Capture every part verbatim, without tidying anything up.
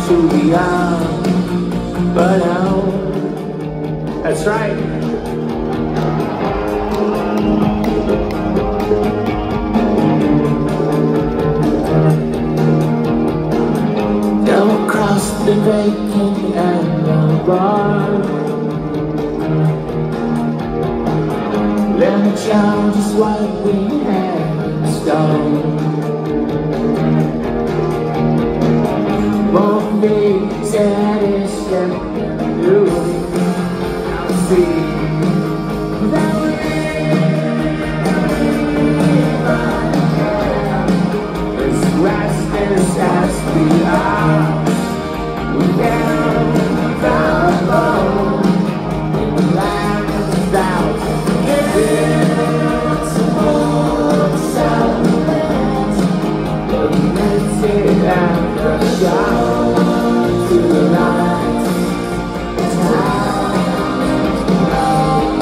to the arm, but now that's right. Double cross the vacant and the bar. Let me show just what we had in store. Won't be satisfied. I'll see that we're as restless as we are. We're down the road in the land of thousands. It's a whole celebrate. Let's sit at the shop to the lights. Time to roll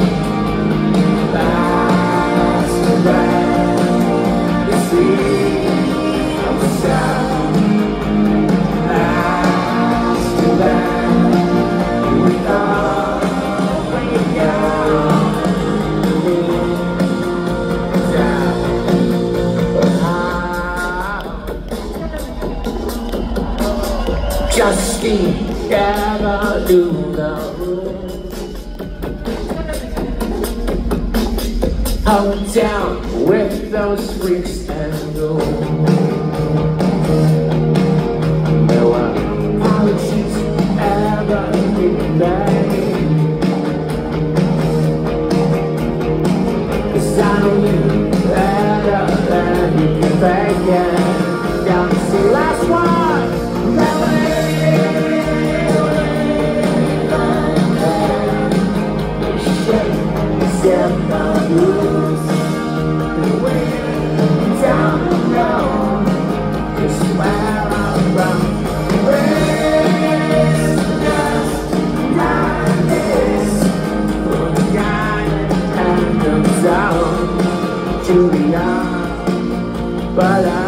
past the rain. You see, I'm sad. Past the rain. We thought we got. Justine never knew the rules. I went down with those freaks and ghouls. There were apologies ever been made, 'cause I know you better than you can fake it. Down to the last one. Step on loose, the way down the road is where I'm from. Raise the dust like this, for the guy and comes down to the arm, but I